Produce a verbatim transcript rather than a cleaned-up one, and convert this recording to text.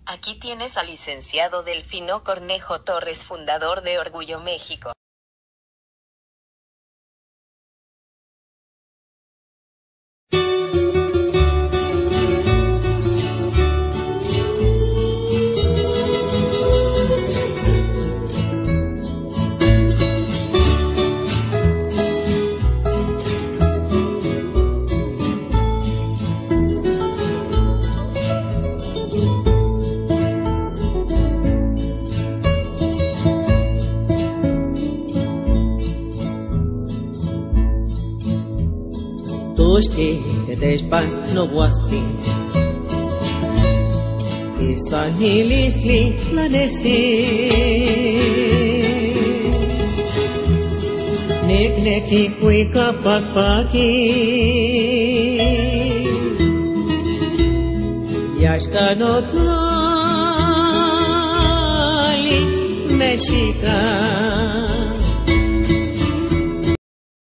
Aquí tienes al licenciado Delfino Cornejo Torres, fundador de Orgullo, México. Toshki teteshpan no boasti Isahilistli lanesi Nek neki kui kapakpaki Yashkanotali Mexicano